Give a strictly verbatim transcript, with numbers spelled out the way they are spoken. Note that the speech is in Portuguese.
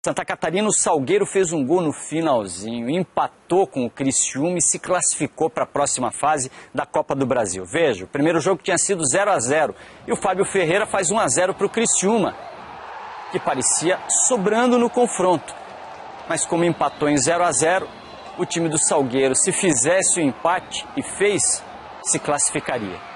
Santa Catarina, o Salgueiro fez um gol no finalzinho, empatou com o Criciúma e se classificou para a próxima fase da Copa do Brasil. Veja, o primeiro jogo tinha sido zero a zero e o Fábio Ferreira faz um a zero para o Criciúma, que parecia sobrando no confronto. Mas como empatou em zero a zero, o time do Salgueiro, se fizesse o empate e fez, se classificaria.